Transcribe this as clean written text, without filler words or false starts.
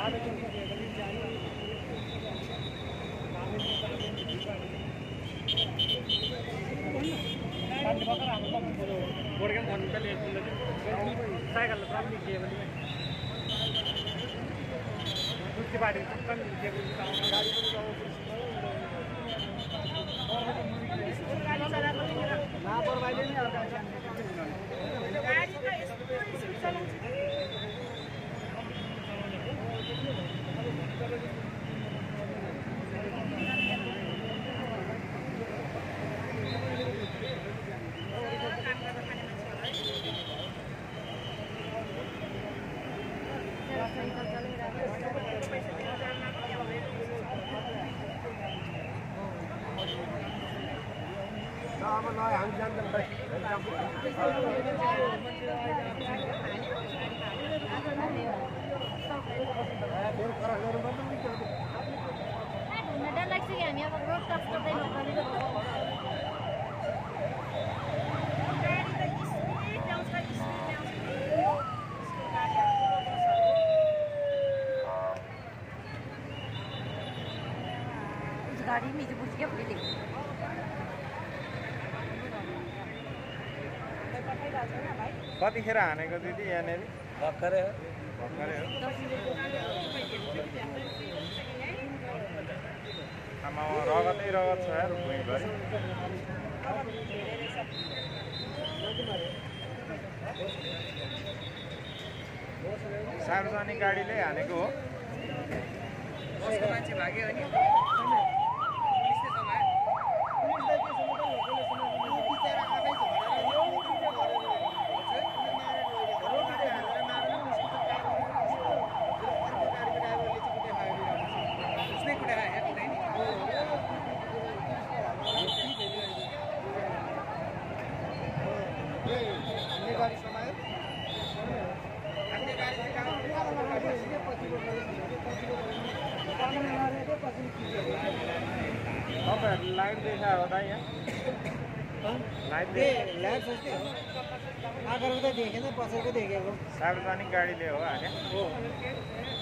गाडी मी बुझ्यो बुझ्यो कतिखेर हानेको दिदी यहाँनिर भर्खरै हो आमा रगतै रगत छ यार भुइँभरि सार्वजनिक गाडीले हानेको हो बसको मान्छे भाग्यो अनि लाइट देखा होता है लाइट आगरको त देखेन पछिको देखेको सार्वजनिक गाडीले हो हैन